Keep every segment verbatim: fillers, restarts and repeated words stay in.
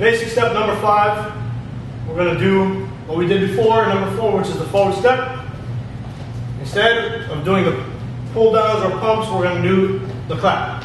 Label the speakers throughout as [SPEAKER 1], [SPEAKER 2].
[SPEAKER 1] Basic step number five, we're going to do what we did before, number four, which is the forward step. Instead of doing the pull downs or pumps, we're going to do the clap.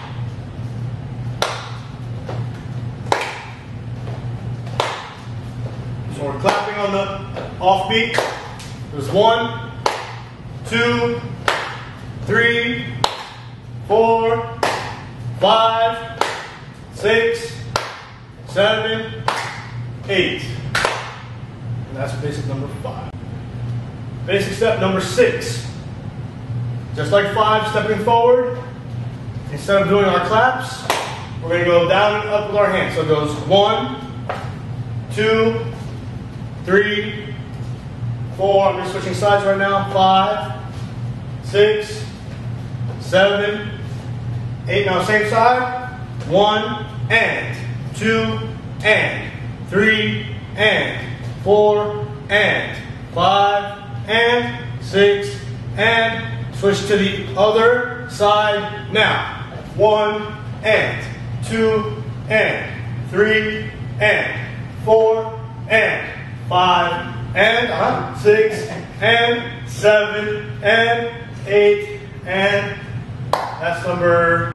[SPEAKER 1] So we're clapping on the off beat. There's one, two, three, four, five, six, seven, eight. And that's basic number five. Basic step number six. Just like five, stepping forward. Instead of doing our claps, we're going to go down and up with our hands. So it goes one, two, three, four. I'm just switching sides right now. Five, six, seven, eight. Now same side. One and two and three and four and five and six and switch to the other side now. One and two and three and four and five and uh, six and seven and eight and that's number